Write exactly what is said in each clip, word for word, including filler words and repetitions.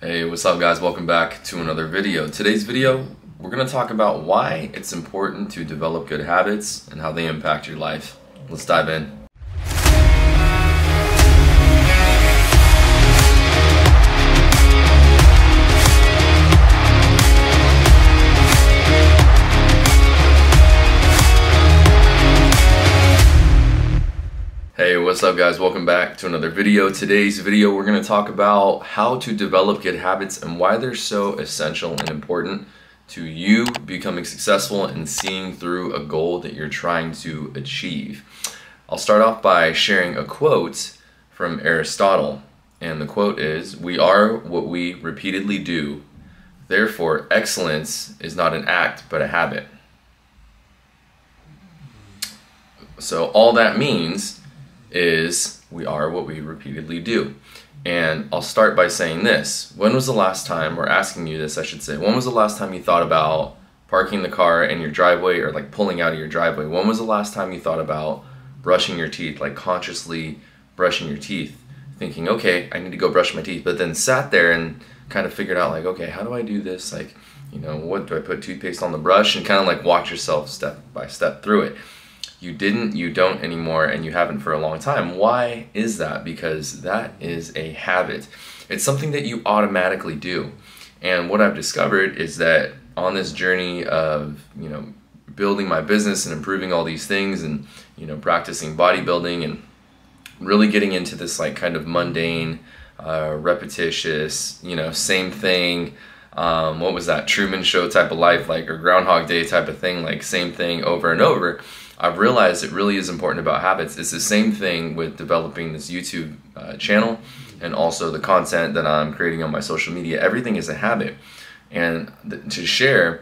Hey, what's up guys? Welcome back to another video. Today's video, we're going to talk about why it's important to develop good habits and how they impact your life. Let's dive in. Hey, what's up guys? Welcome back to another video. Today's video we're going to talk about how to develop good habits and why they're so essential and important to you becoming successful and seeing through a goal that you're trying to achieve. I'll start off by sharing a quote from Aristotle, and the quote is, "We are what we repeatedly do, therefore excellence is not an act but a habit." So all that means is we are what we repeatedly do. And I'll start by saying this. When was the last time, or asking you this I should say, when was the last time you thought about parking the car in your driveway or like pulling out of your driveway? When was the last time you thought about brushing your teeth, like consciously brushing your teeth, thinking, okay, I need to go brush my teeth, but then sat there and kind of figured out like, okay, how do I do this? Like, you know, what do I put toothpaste on the brush, and kind of like watch yourself step by step through it. You didn't, you don't anymore, and you haven't for a long time. Why is that? Because that is a habit. It's something that you automatically do. And what I've discovered is that on this journey of, you know, building my business and improving all these things and, you know, practicing bodybuilding and really getting into this like kind of mundane, uh, repetitious, you know, same thing, um, what was that, Truman Show type of life, like, or Groundhog Day type of thing, like same thing over and over. I've realized it really is important about habits. It's the same thing with developing this YouTube uh, channel and also the content that I'm creating on my social media. Everything is a habit. And th to share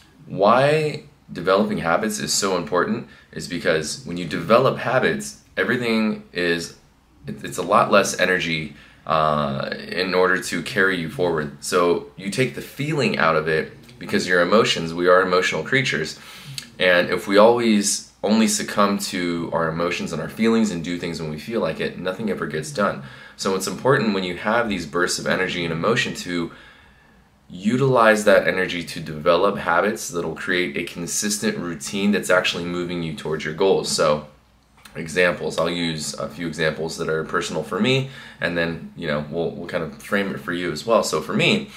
why developing habits is so important is because when you develop habits, everything is, it, it's a lot less energy uh, in order to carry you forward. So you take the feeling out of it because your emotions, we are emotional creatures. And if we always only succumb to our emotions and our feelings and do things when we feel like it, nothing ever gets done. So it's important when you have these bursts of energy and emotion to utilize that energy to develop habits that'll create a consistent routine that's actually moving you towards your goals. So examples, I'll use a few examples that are personal for me, and then, you know, we'll, we'll kind of frame it for you as well. So for me,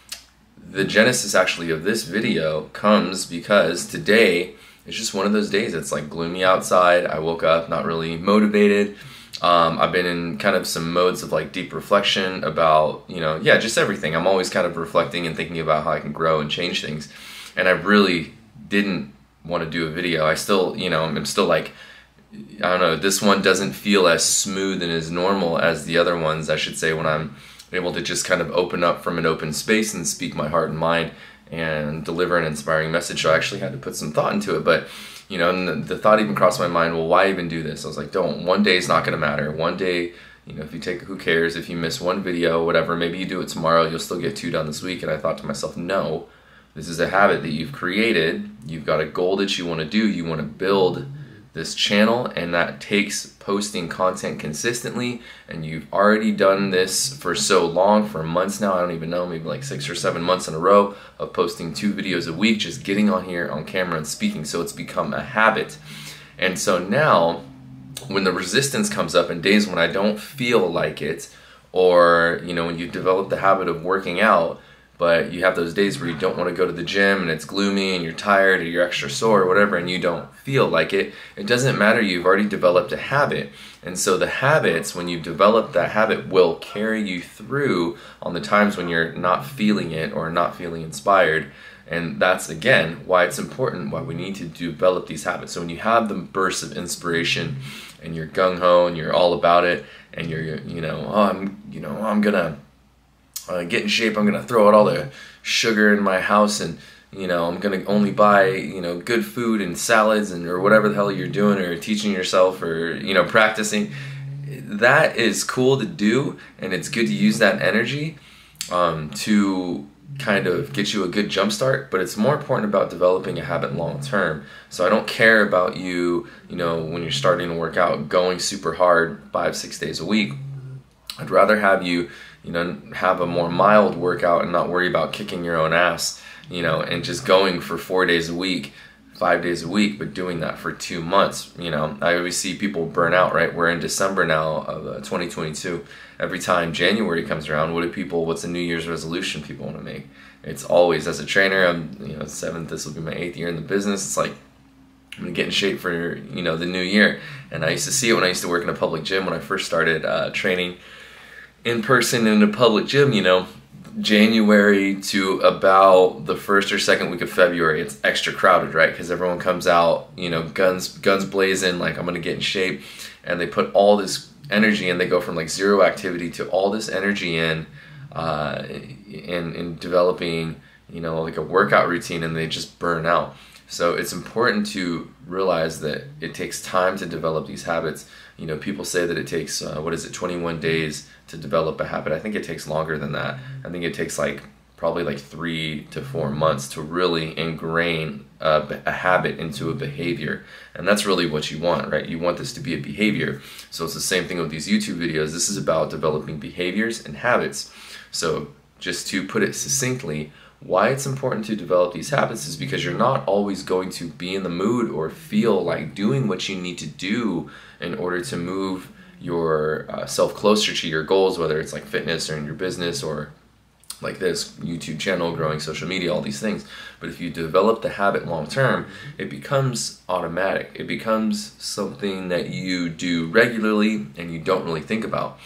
the genesis actually of this video comes because today it's just one of those days. It's like gloomy outside. I woke up not really motivated. Um, I've been in kind of some modes of like deep reflection about, you know, yeah, just everything. I'm always kind of reflecting and thinking about how I can grow and change things. And I really didn't want to do a video. I still, you know, I'm still like, I don't know, this one doesn't feel as smooth and as normal as the other ones, I should say, when I'm able to just kind of open up from an open space and speak my heart and mind and deliver an inspiring message. So I actually had to put some thought into it. But, you know, and the, the thought even crossed my mind, well, why even do this? I was like, don't. One day is not going to matter. One day, you know, if you take, who cares if you miss one video, whatever, maybe you do it tomorrow, you'll still get two done this week. And I thought to myself, no, this is a habit that you've created. You've got a goal that you want to do. You want to build this channel, and that takes posting content consistently. And you've already done this for so long, for months now, I don't even know, maybe like six or seven months in a row of posting two videos a week, just getting on here on camera and speaking. So it's become a habit. And so now when the resistance comes up in days when I don't feel like it, or, you know, when you develop the habit of working out, but you have those days where you don't want to go to the gym and it's gloomy and you're tired or you're extra sore or whatever, and you don't feel like it, it doesn't matter. You've already developed a habit. And so the habits, when you develop that habit, will carry you through on the times when you're not feeling it or not feeling inspired. And that's, again, why it's important, why we need to develop these habits. So when you have the bursts of inspiration and you're gung-ho and you're all about it and you're, you know, oh, I'm, you know, I'm gonna Uh, get in shape, I'm gonna throw out all the sugar in my house, and, you know, I'm gonna only buy, you know, good food and salads and or whatever the hell you're doing, or teaching yourself, or, you know, practicing. That is cool to do, and it's good to use that energy um, to kind of get you a good jump start, but it's more important about developing a habit long term. So I don't care about you, you know, when you're starting to work out, going super hard five, six days a week. I'd rather have you you know, have a more mild workout and not worry about kicking your own ass, you know, and just going for four days a week, five days a week, but doing that for two months. You know, I always see people burn out, right? We're in December now of uh, twenty twenty-two. Every time January comes around, what do people, what's a New Year's resolution people want to make? It's always, as a trainer, I'm, you know, seventh, this will be my eighth year in the business. It's like, I'm gonna get in shape for, you know, the new year. And I used to see it when I used to work in a public gym when I first started uh, training in person in a public gym. You know, January to about the first or second week of February, it's extra crowded, right? Because everyone comes out, you know, guns guns blazing, like I'm gonna get in shape, and they put all this energy and they go from like zero activity to all this energy in uh, in in developing, you know, like a workout routine, and they just burn out. So it's important to realize that it takes time to develop these habits. You know, people say that it takes, uh, what is it, twenty-one days to develop a habit. I think it takes longer than that. I think it takes like probably like three to four months to really ingrain a, a habit into a behavior. And that's really what you want, right? You want this to be a behavior. So it's the same thing with these YouTube videos. This is about developing behaviors and habits. So just to put it succinctly, why it's important to develop these habits is because you're not always going to be in the mood or feel like doing what you need to do in order to move your uh, self closer to your goals, whether it's like fitness or in your business or like this YouTube channel, growing social media, all these things. But if you develop the habit long term, it becomes automatic. It becomes something that you do regularly and you don't really think about.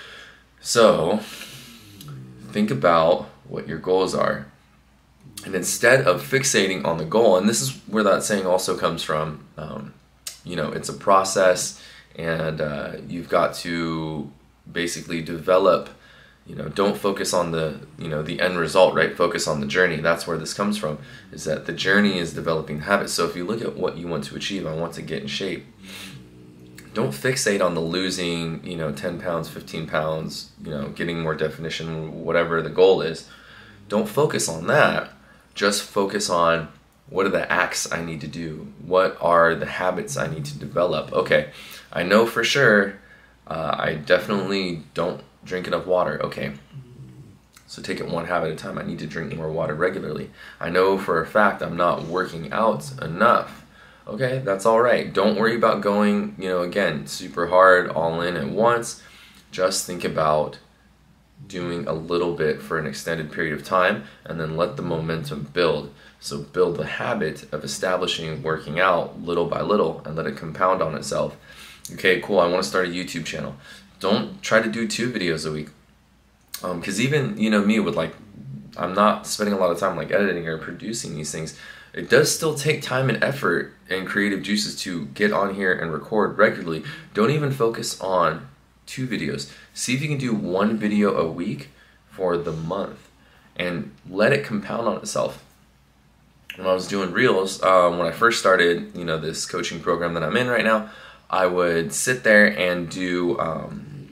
So think about what your goals are. And instead of fixating on the goal, and this is where that saying also comes from, um, you know, it's a process, and uh, you've got to basically develop, you know, don't focus on the, you know, the end result, right? Focus on the journey. That's where this comes from, is that the journey is developing habits. So if you look at what you want to achieve, I want to get in shape. Don't fixate on the losing, you know, ten pounds, fifteen pounds, you know, getting more definition, whatever the goal is. Don't focus on that. Just focus on, what are the acts I need to do? What are the habits I need to develop? Okay, I know for sure uh, I definitely don't drink enough water. Okay, so take it one habit at a time. I need to drink more water regularly. I know for a fact I'm not working out enough. Okay, that's all right. Don't worry about going, you know, again, super hard, all in at once. Just think about doing a little bit for an extended period of time, and then let the momentum build. So build the habit of establishing working out little by little and let it compound on itself. Okay, cool, I want to start a YouTube channel. Don't try to do two videos a week. Um, because even, you know, me with like, I'm not spending a lot of time like editing or producing these things. It does still take time and effort and creative juices to get on here and record regularly. Don't even focus on two videos. See if you can do one video a week for the month and let it compound on itself. When I was doing reels, um, when I first started, you know, this coaching program that I'm in right now, I would sit there and do um,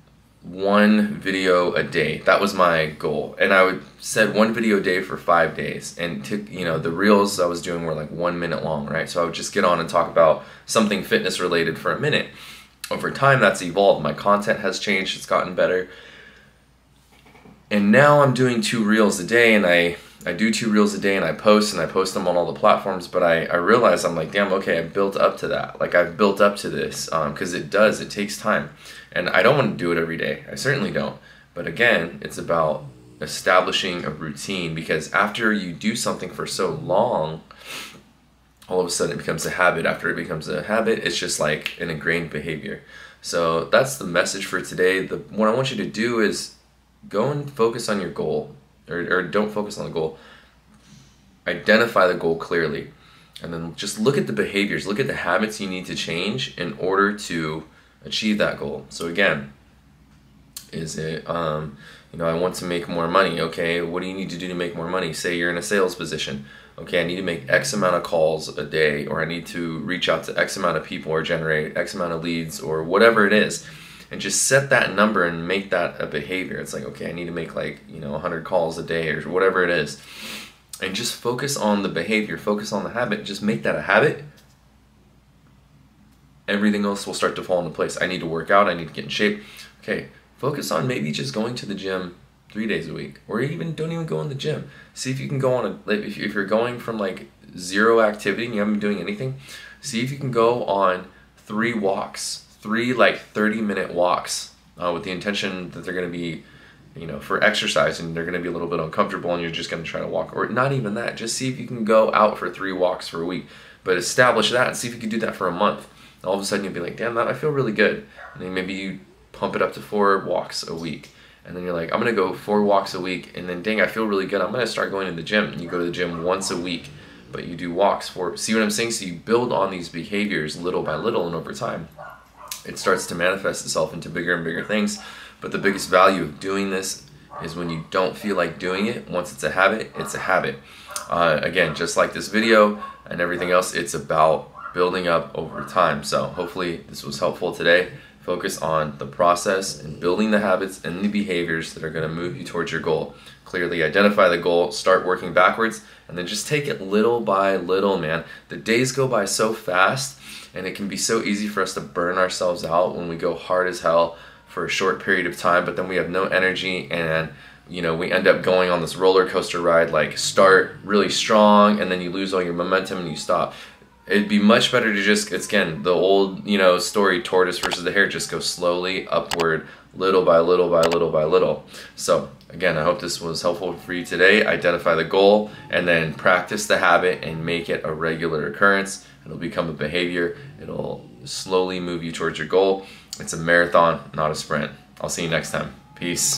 one video a day. That was my goal, and I would set one video a day for five days. And to, you know, the reels I was doing were like one minute long, right? So I would just get on and talk about something fitness related for a minute. Over time, that's evolved. My content has changed. It's gotten better. And now I'm doing two reels a day, and I, I do two reels a day, and I post, and I post them on all the platforms. But I, I realize I'm like, damn, okay, I've built up to that. Like, I've built up to this, because um, it does. It takes time. And I don't want to do it every day. I certainly don't. But again, it's about establishing a routine, because after you do something for so long, all of a sudden it becomes a habit. After it becomes a habit, it's just like an ingrained behavior. So that's the message for today. The, what I want you to do is go and focus on your goal, or, or don't focus on the goal. Identify the goal clearly, and then just look at the behaviors, look at the habits you need to change in order to achieve that goal. So again, is it, um, you know, I want to make more money. Okay, what do you need to do to make more money? Say you're in a sales position. Okay, I need to make X amount of calls a day, or I need to reach out to X amount of people, or generate X amount of leads, or whatever it is. And just set that number and make that a behavior. It's like, okay, I need to make like, you know, one hundred calls a day, or whatever it is. And just focus on the behavior, focus on the habit, just make that a habit. Everything else will start to fall into place. I need to work out, I need to get in shape. Okay, focus on maybe just going to the gym three days a week, or even don't even go in the gym. See if you can go on a, like, if if you're going from like zero activity and you haven't been doing anything, see if you can go on three walks, three like thirty minute walks, uh, with the intention that they're going to be, you know, for exercise, and they're going to be a little bit uncomfortable, and you're just going to try to walk, or not even that. Just see if you can go out for three walks for a week, but establish that and see if you can do that for a month. All of a sudden you'll be like, damn, that I feel really good. And then maybe you pump it up to four walks a week. And then you're like, I'm going to go four walks a week. And then, dang, I feel really good. I'm going to start going to the gym. And you go to the gym once a week, but you do walks for, see what I'm saying? So you build on these behaviors little by little, and over time, it starts to manifest itself into bigger and bigger things. But the biggest value of doing this is when you don't feel like doing it. Once it's a habit, it's a habit. Uh, again, just like this video and everything else, it's about building up over time. So hopefully this was helpful today. Focus on the process and building the habits and the behaviors that are going to move you towards your goal. Clearly identify the goal, start working backwards, and then just take it little by little, man. The days go by so fast, and it can be so easy for us to burn ourselves out when we go hard as hell for a short period of time, but then we have no energy, and you know, we end up going on this roller coaster ride, like start really strong and then you lose all your momentum and you stop. It'd be much better to just, it's again, the old, you know, story, tortoise versus the hare, just go slowly upward, little by little by little by little. So again, I hope this was helpful for you today. Identify the goal and then practice the habit and make it a regular occurrence. It'll become a behavior. It'll slowly move you towards your goal. It's a marathon, not a sprint. I'll see you next time. Peace.